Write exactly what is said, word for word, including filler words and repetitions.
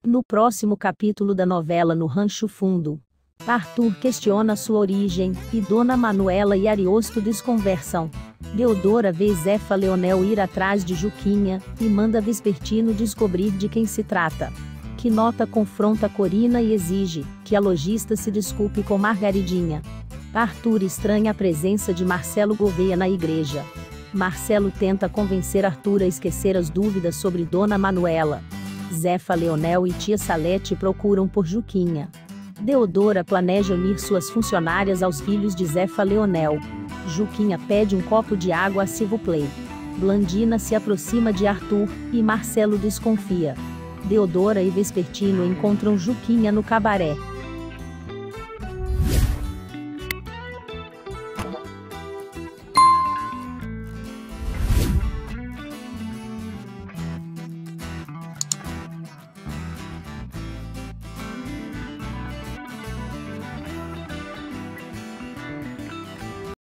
No próximo capítulo da novela No Rancho Fundo, Arthur questiona sua origem, e Dona Manuela e Ariosto desconversam. Deodora vê Zefa Leonel ir atrás de Juquinha, e manda Vespertino descobrir de quem se trata. Quinota confronta Corina e exige que a lojista se desculpe com Margaridinha. Arthur estranha a presença de Marcelo Gouveia na igreja. Marcelo tenta convencer Arthur a esquecer as dúvidas sobre Dona Manuela. Zefa Leonel e tia Salete procuram por Juquinha. Deodora planeja unir suas funcionárias aos filhos de Zefa Leonel. Juquinha pede um copo de água a Silvoplay. Blandina se aproxima de Arthur, e Marcelo desconfia. Deodora e Vespertino encontram Juquinha no cabaré.